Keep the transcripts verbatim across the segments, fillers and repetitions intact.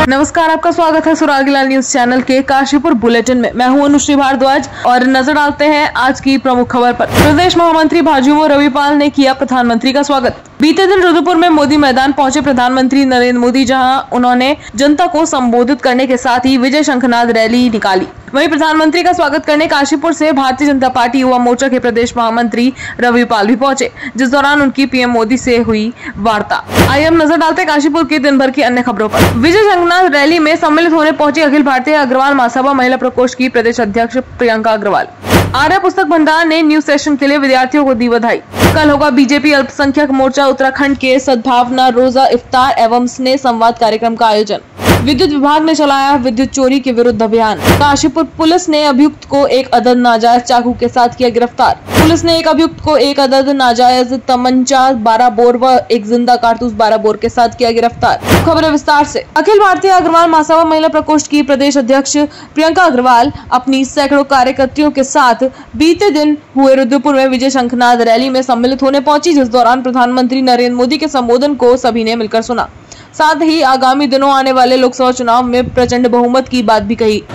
नमस्कार, आपका स्वागत है सुरागीलाल न्यूज चैनल के काशीपुर बुलेटिन में। मैं हूं अनुश्री भारद्वाज और नजर डालते हैं आज की प्रमुख खबर पर। प्रदेश महामंत्री भाजयुमो रविपाल ने किया प्रधानमंत्री का स्वागत। बीते दिन रुद्रपुर में मोदी मैदान पहुंचे प्रधानमंत्री नरेंद्र मोदी, जहां उन्होंने जनता को संबोधित करने के साथ ही विजय शंखनाद रैली निकाली। वहीं प्रधानमंत्री का स्वागत करने काशीपुर से भारतीय जनता पार्टी युवा मोर्चा के प्रदेश महामंत्री रविपाल भी पहुंचे, जिस दौरान उनकी पीएम मोदी से हुई वार्ता। आइए हम नजर डालते हैं काशीपुर की दिन भर की अन्य खबरों पर। विजय शंखनाद रैली में सम्मिलित होने पहुंची अखिल भारतीय अग्रवाल महासभा महिला प्रकोष्ठ की प्रदेश अध्यक्ष प्रियंका अग्रवाल। आर्य पुस्तक भंडार ने न्यू सेशन के लिए विद्यार्थियों को दी बधाई। कल होगा बीजेपी अल्पसंख्यक मोर्चा उत्तराखंड के सद्भावना रोजा इफ्तार एवं स्नेह संवाद कार्यक्रम का आयोजन। विद्युत विभाग ने चलाया विद्युत चोरी के विरुद्ध अभियान। काशीपुर पुलिस ने अभियुक्त को एक अदद नाजायज चाकू के साथ किया गिरफ्तार। पुलिस ने एक अभियुक्त को एक अदद नाजायज तमंचा बारह बोर व एक जिंदा कारतूस बारह बोर के साथ किया गिरफ्तार। खबर विस्तार से। अखिल भारतीय अग्रवाल महासभा महिला प्रकोष्ठ की प्रदेश अध्यक्ष प्रियंका अग्रवाल अपनी सैकड़ों कार्यकर्तियों के साथ बीते दिन हुए रुद्रपुर में विजय शंखनाद रैली में सम्मिलित होने पहुंची, जिस दौरान प्रधानमंत्री नरेंद्र मोदी के संबोधन को सभी ने मिलकर सुना। साथ ही आगामी दिनों आने वाले लोकसभा चुनाव में प्रचंड बहुमत की बात भी कही।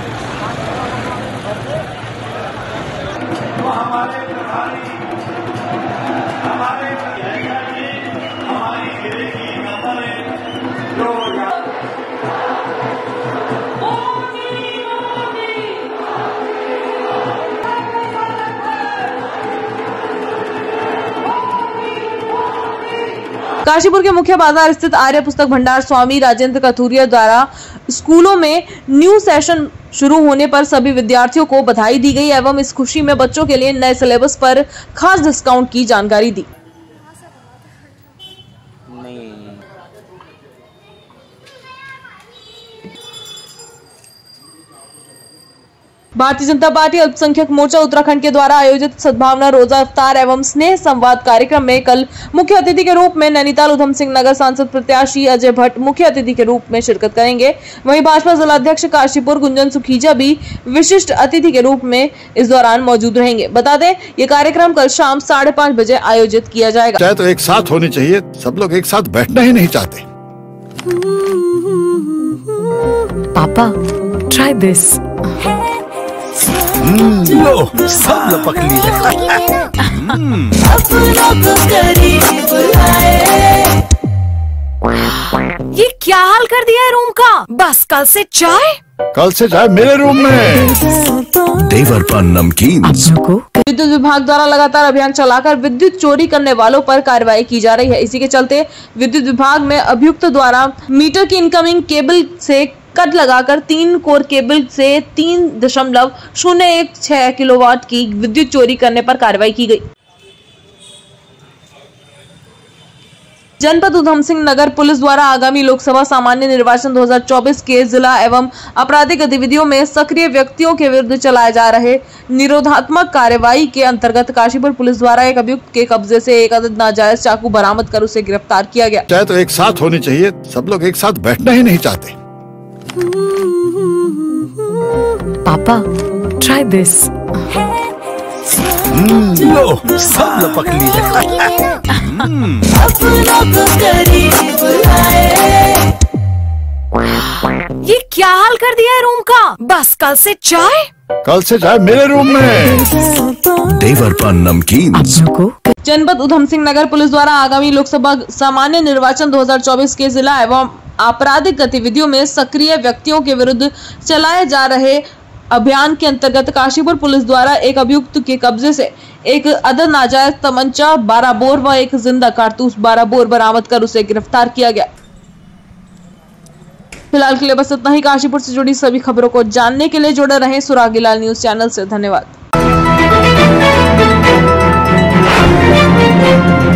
काशीपुर के मुख्य बाजार स्थित आर्य पुस्तक भंडार स्वामी राजेंद्र कथुरिया द्वारा स्कूलों में न्यू सेशन शुरू होने पर सभी विद्यार्थियों को बधाई दी गई एवं इस खुशी में बच्चों के लिए नए सिलेबस पर खास डिस्काउंट की जानकारी दी। भारतीय जनता पार्टी अल्पसंख्यक मोर्चा उत्तराखंड के द्वारा आयोजित सद्भावना रोजा इफ्तार एवं स्नेह संवाद कार्यक्रम में कल मुख्य अतिथि के रूप में नैनीताल उधम सिंह नगर सांसद प्रत्याशी अजय भट्ट मुख्य अतिथि के रूप में शिरकत करेंगे। वहीं भाजपा जिलाध्यक्ष काशीपुर गुंजन सुखीजा भी विशिष्ट अतिथि के रूप में इस दौरान मौजूद रहेंगे। बता दें, ये कार्यक्रम कल शाम साढ़े पाँच बजे आयोजित किया जाएगा। चाहे तो एक साथ होनी चाहिए, सब लोग एक साथ बैठना ही नहीं चाहते। पापा, ट्राई दिस। लो, सब लपक लिए। ये क्या हाल कर दिया है रूम का? बस कल से चाय कल से चाय मेरे रूम में। देवर पर नमकीन। विद्युत विभाग द्वारा लगातार अभियान चलाकर विद्युत चोरी करने वालों पर कार्रवाई की जा रही है। इसी के चलते विद्युत विभाग में अभियुक्त द्वारा मीटर की इनकमिंग केबल से कट लगाकर तीन कोर केबल से तीन दशमलव शून्य एक छह किलोवाट की विद्युत चोरी करने पर कार्रवाई की गई। जनपद उधम सिंह नगर पुलिस द्वारा आगामी लोकसभा सामान्य निर्वाचन दो हज़ार चौबीस के जिला एवं आपराधिक गतिविधियों में सक्रिय व्यक्तियों के विरुद्ध चलाए जा रहे निरोधात्मक कार्रवाई के अंतर्गत काशीपुर पुलिस द्वारा एक अभियुक्त के कब्जे से एक अदद नाजायज चाकू बरामद कर उसे गिरफ्तार किया गया। चाहे तो एक साथ होनी चाहिए, सब लोग एक साथ बैठना ही नहीं चाहते। पापा, ट्राई दिस। लो, सब लपक लिए। ये क्या हाल कर दिया है रूम का? बस कल से चाय कल से चाय मेरे रूम में। देवर पर नमकीन। जनपद उधम सिंह नगर पुलिस द्वारा आगामी लोकसभा सामान्य निर्वाचन दो हज़ार चौबीस के जिला एवं आपराधिक गतिविधियों में सक्रिय व्यक्तियों के विरुद्ध चलाए जा रहे अभियान के अंतर्गत काशीपुर पुलिस द्वारा एक अभियुक्त के कब्जे से एक अदद नाजायज तमंचा बारह बोर व एक जिंदा कारतूस बारह बोर बरामद कर उसे गिरफ्तार किया गया। फिलहाल के लिए बस इतना ही। काशीपुर से जुड़ी सभी खबरों को जानने के लिए जुड़े रहें सुरागीलाल न्यूज चैनल से। धन्यवाद।